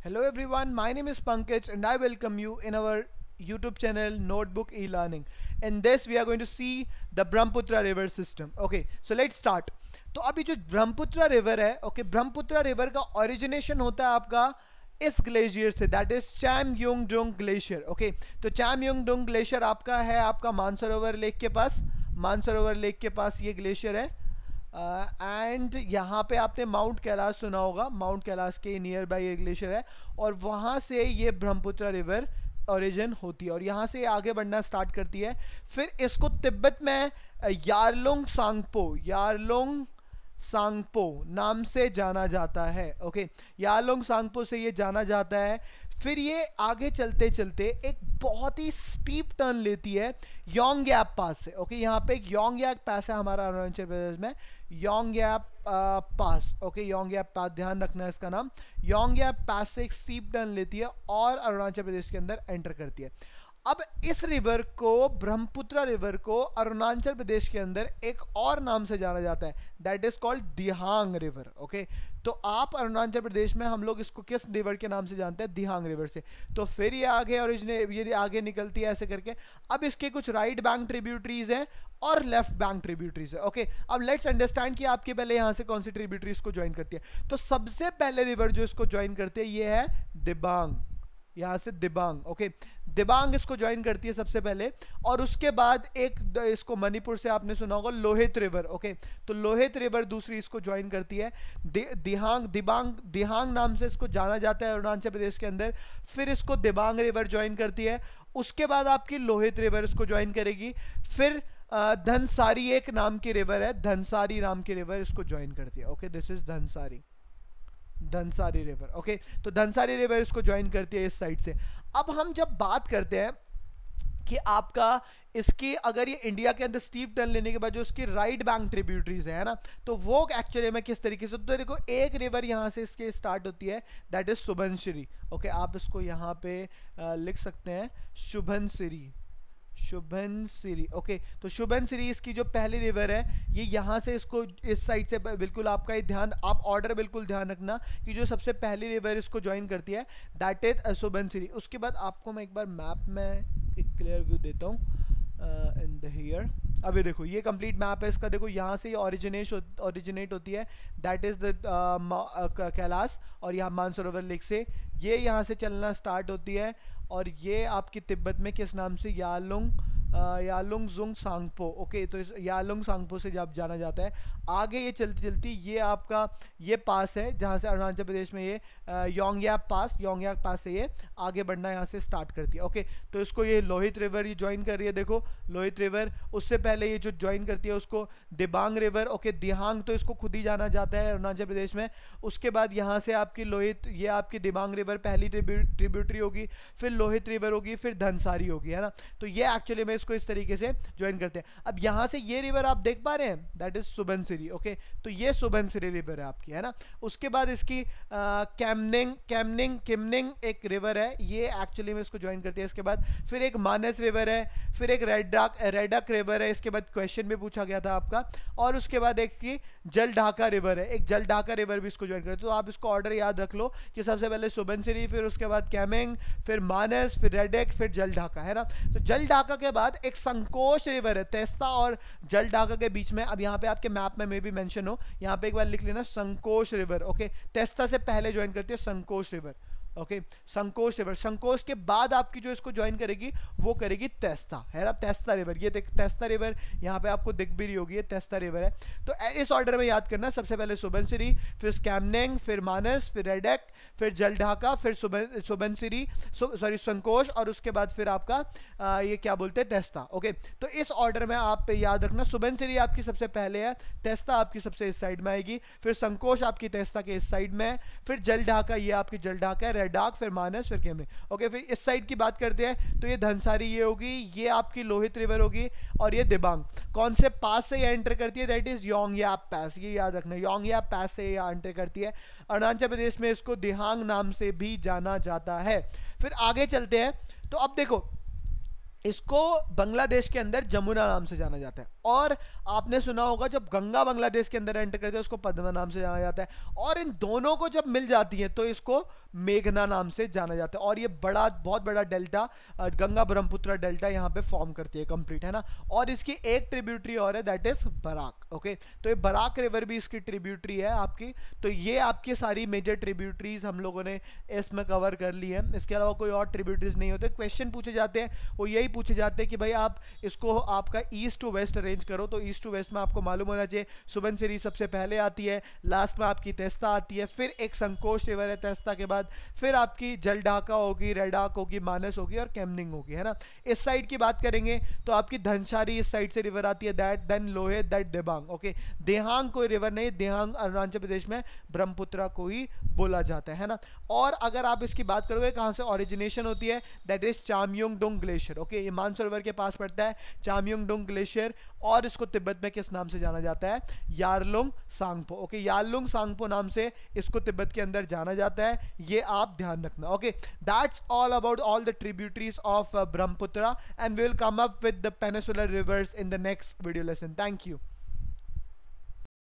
Hello everyone, my name is Pankaj and I welcome you in our YouTube channel Notebook e-learning. In this we are going to see the Brahmaputra river system. Okay, so let's start. तो अभी जो Brahmaputra river है, okay, Brahmaputra river का origination होता है आपका इस glacier से, that is Chemayungdung glacier. Okay, तो चैमयोंगडोंग ग्लेशियर आपका है आपका मानसरोवर लेक के पास. मानसरोवर लेक के पास ये ग्लेशियर है. एंड यहाँ पे आपने माउंट कैलाश सुना होगा, माउंट कैलाश के नियर बाय ये ग्लेशियर है और वहाँ से ये ब्रह्मपुत्र रिवर ओरिजिन होती है और यहाँ से आगे बढ़ना स्टार्ट करती है. फिर इसको तिब्बत में यारलुंग सांगपो नाम से जाना जाता है. ओके, यारलुंग सांगपो से ये जाना जाता है. फिर ये आगे चलते चलते एक बहुत ही स्टीप टर्न लेती है योंगयाप पास से. ओके, यहाँ पे एक योंगयाप पास है हमारा अरुणाचल प्रदेश में, योंगयाप पास. ओके, योंगयाप पास, ध्यान रखना है इसका नाम. योंगयाप पास से एक स्टीप टर्न लेती है और अरुणाचल प्रदेश के अंदर एंटर करती है. अब इस रिवर को, ब्रह्मपुत्र रिवर को अरुणाचल प्रदेश के अंदर एक और नाम से जाना जाता है, that is called Dihang river. Okay, तो आप अरुणाचल प्रदेश में हम लोग इसको किस रिवर के नाम से जानते हैं? दिहांग रिवर से. तो फिर ये आगे ये आगे निकलती है ऐसे करके. अब इसके कुछ राइट बैंक ट्रिब्यूटरीज हैं और लेफ्ट बैंक ट्रिब्यूटरीज है. ओके, अब लेट्स अंडरस्टैंड कि आपके पहले यहाँ से कौन सी ट्रिब्यूटरीज को ज्वाइन करती है. तो सबसे पहले रिवर जो इसको ज्वाइन करती है ये है दिबांग. यहाँ से दिबांग. ओके, दिबांग इसको ज्वाइन करती है सबसे पहले और उसके बाद एक इसको मणिपुर से आपने सुना होगा लोहित रिवर. ओके, तो लोहित रिवर दूसरी इसको ज्वाइन करती है. दिहांग नाम से इसको जाना जाता है अरुणाचल प्रदेश के अंदर. फिर इसको दिबांग रिवर ज्वाइन करती है. उसके बाद आपकी लोहित रिवर इसको ज्वाइन करेगी. फिर धनसारी एक नाम की रिवर है, धनसारी नाम की रिवर इसको ज्वाइन करती है. Okay, this is Dhansiri river. Okay, तो धनसारी रिवर इसको ज्वाइन करती है इस साइड से. अब हम जब बात करते हैं कि आपका इसकी, अगर ये इंडिया के अंदर स्टीप टर्न लेने के बाद जो उसकी राइट बैंक ट्रिब्यूटरीज है ना, तो वो एक्चुअली में किस तरीके से, तो देखो एक रिवर यहाँ से इसके स्टार्ट होती है, दैट इज सुबनसिरी. ओके, आप इसको यहाँ पे लिख सकते हैं शुभनसिरी. ओके, तो शुभनसिरी इसकी जो पहली रिवर है, ये यहाँ से इसको इस साइड से बिल्कुल आपका ये ध्यान, आप ऑर्डर बिल्कुल ध्यान रखना कि जो सबसे पहली रिवर इसको ज्वाइन करती है दैट इज शुभनसिरी. उसके बाद आपको मैं एक बार मैप में एक क्लियर व्यू देता हूँ इन द हियर. अभी देखो ये कंप्लीट मैप है इसका. देखो यहाँ से ये ओरिजिनेट होती है, दैट इज द कैलाश, और यहाँ मानसरोवर लेक से ये यहाँ से चलना स्टार्ट होती है और ये आपकी तिब्बत में किस नाम से, यालुंगजुंग सांगपो. ओके, तो इस यालुंग सांगपो से जब जाना जाता है आगे ये चलती चलती ये आपका ये पास है जहाँ से अरुणाचल प्रदेश में ये योंगयाप पास से ये आगे बढ़ना यहाँ से स्टार्ट करती है. ओके, तो इसको ये लोहित रिवर ये ज्वाइन कर रही है. देखो लोहित रिवर, उससे पहले ये जो ज्वाइन करती है उसको दिबांग रिवर. ओके, दिहांग तो इसको खुद ही जाना जाता है अरुणाचल प्रदेश में. उसके बाद यहाँ से आपकी लोहित, ये आपकी दिबांग रिवर पहली ट्रिब्यूटरी होगी, फिर लोहित रिवर होगी, फिर धनसारी होगी, है ना. तो ये एक्चुअली में इसको इस तरीके से ज्वाइन करते हैं. अब यहाँ से ये रिवर आप देख पा रहे हैं, दैट इज सुबनसिरी. ओके, तो ये सुबनसिरी रिवर है आपकी, है ना. उसके बाद इसकी किमनिंग एक रिवर है, ये एक्चुअली में इसको ज्वाइन करती है. इसके बाद फिर एक मानस रिवर है, फिर एक रेडक रिवर है, इसके बाद क्वेश्चन भी पूछा गया था आपका. और उसके बाद एक की जलढाका रिवर है, एक जलढाका रिवर भी इसको ज्वाइन करते हैं. तो आप इसको ऑर्डर याद रख लो कि सबसे पहले सुबनसिरी, फिर उसके बाद कैमिंग, फिर मानस, फिर रेडेक, फिर जलढाका, है ना. तो जलढाका के बाद एक संकोच रिवर है, तेस्ता और जलढाका के बीच में. अब यहाँ पे आपके मैप में भी मेंशन हो, यहाँ पे एक बार लिख लेना संकोच रिवर. ओके, तेस्ता से पहले ज्वाइन करती है संकोच रिवर. ओके, संकोच रिवर. संकोच के बाद आपकी जो इसको ज्वाइन करेगी वो करेगी तेस्ता, है ना, तेस्ता रिवर. ये देख तेस्ता रिवर यहाँ पे आपको दिख भी रही होगी, ये तेस्ता रिवर है. तो इस ऑर्डर में याद करना, सबसे पहले सुबनसिरी, फिर स्कैमनेंग, फिर मानस, फिर रेडेक, फिर जलढाका, फिर सुबनसिरी, सॉरी संकोच, और उसके बाद फिर आपका ये क्या बोलते हैं, तेस्ता. ओके, तो इस ऑर्डर में आप याद रखना, सुबनसिरी आपकी सबसे पहले है, तेस्ता आपकी सबसे इस साइड में आएगी, फिर संकोच आपकी तेस्ता के इस साइड में, फिर जलढाका, ये आपकी जलढाका है, डाक, फिर मानस, फिर केमने. ओके, फिर इस साइड की बात करते हैं तो ये धनसारी ये होगी, ये आपकी लोहित रिवर होगी, और ये दिबांग कौन से पास से ये एंटर करती है, दैट इज योंगयाप पास. ये याद रखना, योंगयाप पास से ये एंटर करती है. अरुणाचल प्रदेश में इसको दिहांग नाम से भी जाना जाता है. फिर आगे चलते हैं. तो अब देखो इसको बांग्लादेश के अंदर जमुना नाम से जाना जाता है। और आपने सुना होगा जब गंगा बांग्लादेश के अंदर एंटर करती है उसको पद्मा नाम से जाना जाता है। और इन दोनों को जब मिल जाती है तो इसको मेघना नाम से जाना जाता है। और ये बहुत बड़ा डेल्टा, गंगा ब्रह्मपुत्र डेल्टा यहाँ पे फॉर्म करती है कंप्लीट, है ना। और इसकी एक ट्रिब्यूटरी और है, दैट इज बराक। ओके, तो ये बराक रिवर भी इसकी ट्रिब्यूटरी है आपकी। तो ये आपकी सारी मेजर ट्रिब्यूटरीज हम लोगों ने इसमें कवर कर ली है। इसके अलावा कोई और ट्रिब्यूटरीज नहीं होते। क्वेश्चन पूछे जाते हैं वो यही पूछे जाते हैं कि भाई आप इसको आपका ईस्ट टू वेस्ट अरेंज करो। तो ईस्ट टू वेस्ट में आपको मालूम होना चाहिए सुबनसिरी सबसे पहले आती है, लास्ट में आपकी तेस्ता आती है, फिर एक संकोश रिवर है तेस्ता के बाद, फिर आपकी जलढाका होगी, रेडाक होगी, मानस होगी और कैमनिंग होगी, है ना। इस साइड की बात करेंगे तो आपकी धनशारी इस साइड से रिवर आती है, दैट देन लोहे, दैट देबांग। ओके, देहांग कोई रिवर नहीं, देहांग अरुणाचल प्रदेश में ब्रह्मपुत्र को ही बोला जाता है ना। और अगर आप इसकी बात करोगे कहां से ओरिजिनेशन होती है, that is Chemayungdung glacier. Okay, ये मानसरोवर के पास पड़ता है चामयोंगडोंग ग्लेशियर। और इसको तिब्बत में किस नाम से जाना जाता है, Yarlung Tsangpo. Okay, Yarlung Tsangpo नाम से इसको तिब्बत के अंदर जाना जाता है, ये आप ध्यान रखना। Okay, that's all about all the tributaries of Brahmaputra and we will come up with the peninsular rivers in the next video lesson. Thank you.